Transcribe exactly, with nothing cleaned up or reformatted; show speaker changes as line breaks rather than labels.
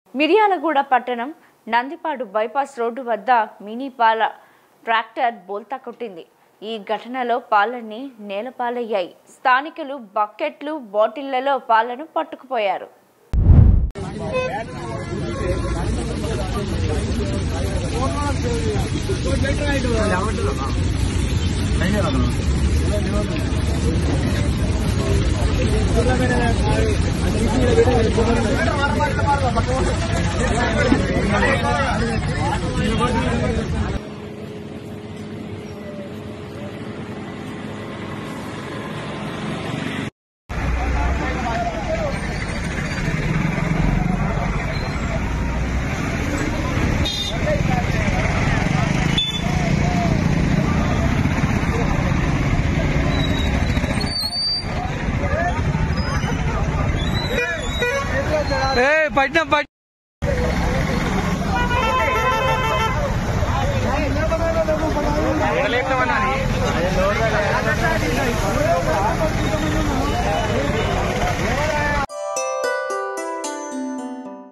మిర్యాలగూడ పట్టణం Nandipadu bypass road వద్ద mini పాల ట్రాక్టర్ బోల్తా కొట్టింది. ఈ ఘటనలో పాలన్నీ నేలపాలయ్యాయి. స్థానికులు బకెట్లు, బాటిళ్లలో పాలను పట్టుకుపోయారు.
Hey, fight na fight.